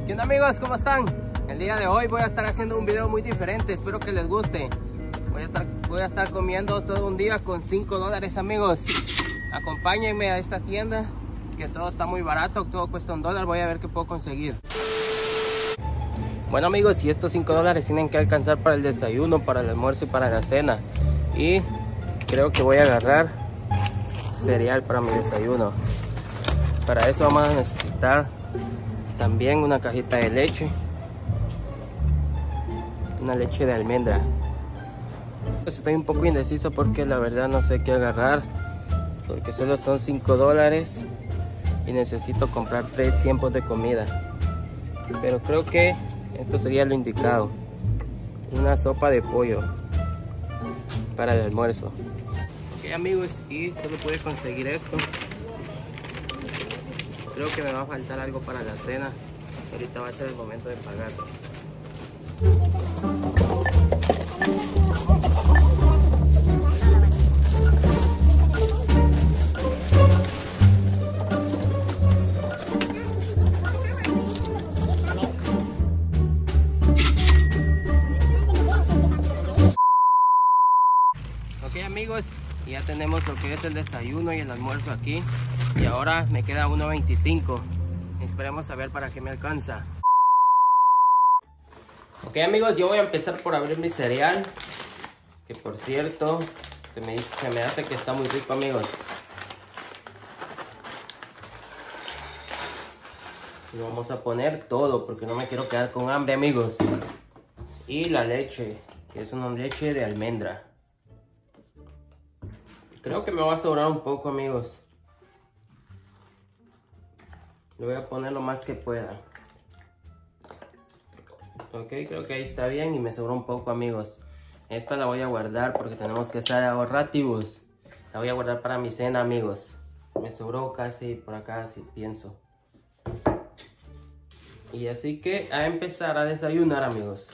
¿Qué onda amigos? ¿Cómo están? El día de hoy voy a estar haciendo un video muy diferente, espero que les guste. Voy a estar comiendo todo un día con $5 amigos. Acompáñenme a esta tienda, que todo está muy barato, todo cuesta $1, voy a ver qué puedo conseguir. Bueno amigos, y estos $5 tienen que alcanzar para el desayuno, para el almuerzo y para la cena. Y creo que voy a agarrar cereal para mi desayuno. Para eso vamos a necesitar también una cajita de leche, una leche de almendra. Pues estoy un poco indeciso porque la verdad no sé qué agarrar, porque solo son $5 y necesito comprar 3 tiempos de comida. Pero creo que esto sería lo indicado, una sopa de pollo para el almuerzo. Ok amigos, y solo pude conseguir esto. Creo que me va a faltar algo para la cena. Ahorita va a ser el momento de pagar. Ok amigos, ya tenemos lo que es el desayuno y el almuerzo aquí. Y ahora me queda $1.25. Esperemos a ver para qué me alcanza. Ok amigos, yo voy a empezar por abrir mi cereal, que por cierto se me hace que está muy rico amigos. Y vamos a poner todo porque no me quiero quedar con hambre amigos. Y la leche, que es una leche de almendra. Creo que me va a sobrar un poco amigos. Le voy a poner lo más que pueda. Ok, creo que ahí está bien y me sobró un poco amigos. Esta la voy a guardar porque tenemos que estar ahorrativos. La voy a guardar para mi cena amigos. Me sobró casi por acá, si pienso. Y así que a empezar a desayunar amigos.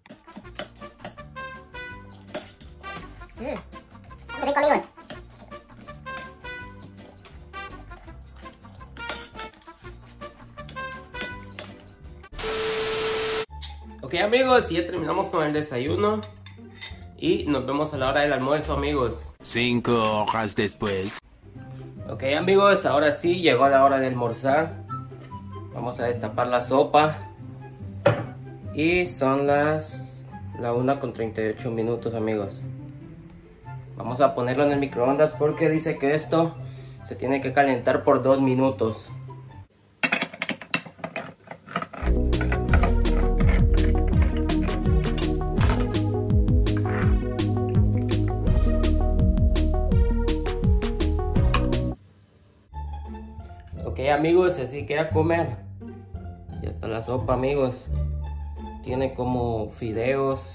Rico amigos. Ok amigos, ya terminamos con el desayuno y nos vemos a la hora del almuerzo amigos. 5 horas después. Ok amigos, ahora sí llegó la hora de almorzar. Vamos a destapar la sopa. Y son la 1:38 amigos. Vamos a ponerlo en el microondas porque dice que esto se tiene que calentar por 2 minutos. Ok amigos, así que a comer. Ya está la sopa amigos. Tiene como fideos,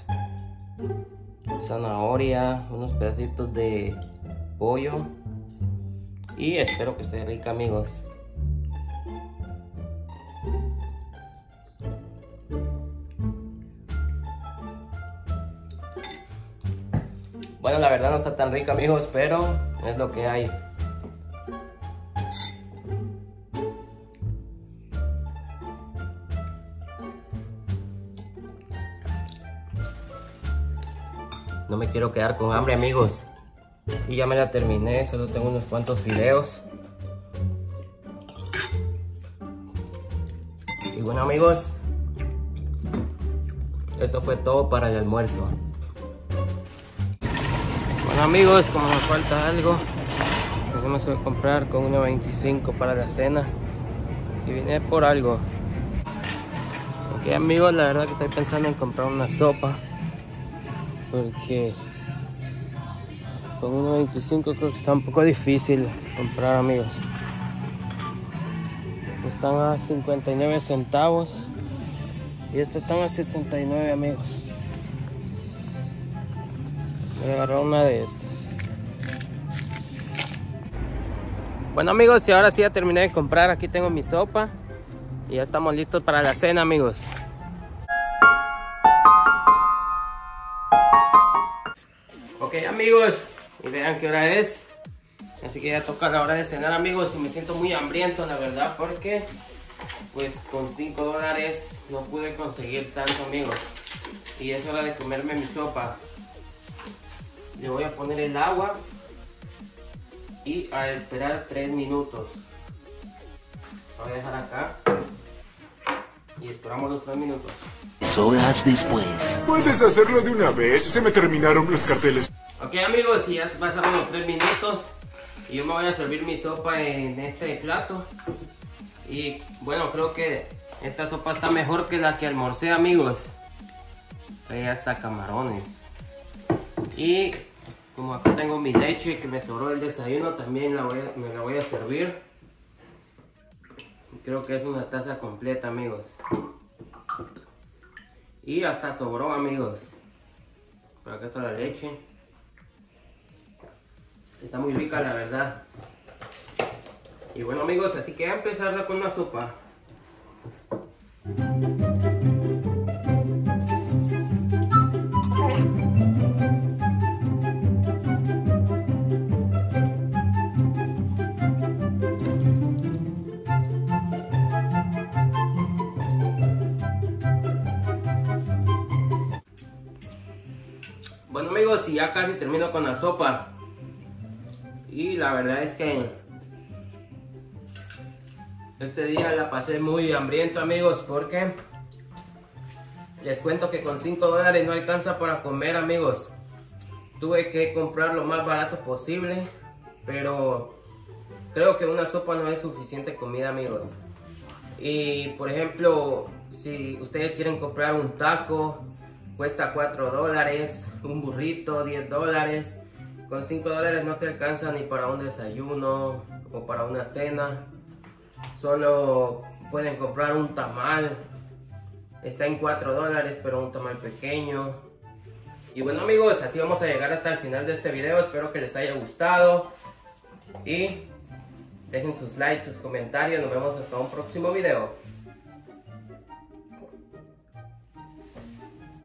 zanahoria, unos pedacitos de pollo. Y espero que esté rica amigos. Bueno, la verdad no está tan rica amigos, pero es lo que hay. No me quiero quedar con hambre amigos. Y ya me la terminé, solo tengo unos cuantos fideos. Y bueno amigos, esto fue todo para el almuerzo. Bueno amigos, como nos falta algo, tenemos que comprar con $1.25 para la cena. Y vine por algo. Ok amigos, la verdad que estoy pensando en comprar una sopa, porque con $1.25 creo que está un poco difícil comprar amigos. Están a 59 centavos y estos están a 69 amigos. Voy a agarrar una de estas. Bueno amigos, y ahora sí ya terminé de comprar. Aquí tengo mi sopa y ya estamos listos para la cena amigos. Ok amigos, y vean qué hora es. Así que ya toca la hora de cenar amigos, y me siento muy hambriento la verdad, porque pues con 5 dólares no pude conseguir tanto, amigos. Y es hora de comerme mi sopa. Le voy a poner el agua y a esperar 3 minutos. Lo voy a dejar acá y esperamos los 3 minutos. 3 horas después. Puedes hacerlo de una vez, se me terminaron los carteles. Ok, amigos, y ya se pasaron los 3 minutos y yo me voy a servir mi sopa en este plato. Y bueno, creo que esta sopa está mejor que la que almorcé, amigos. Trae hasta camarones. Y como acá tengo mi leche que me sobró del desayuno, también me la voy a servir. Creo que es una taza completa, amigos. Y hasta sobró, amigos. Por acá está la leche. Está muy rica, la verdad. Y bueno, amigos, así que a empezar con la sopa. Bueno, amigos, y ya casi termino con la sopa. Y la verdad es que este día la pasé muy hambriento, amigos, porque les cuento que con 5 dólares no alcanza para comer, amigos. Tuve que comprar lo más barato posible, pero creo que una sopa no es suficiente comida, amigos. Y por ejemplo, si ustedes quieren comprar un taco, cuesta 4 dólares, un burrito 10 dólares. Con 5 dólares no te alcanza ni para un desayuno o para una cena. Solo pueden comprar un tamal. Está en 4 dólares, pero un tamal pequeño. Y bueno, amigos, así vamos a llegar hasta el final de este video. Espero que les haya gustado. Y dejen sus likes, sus comentarios. Nos vemos hasta un próximo video.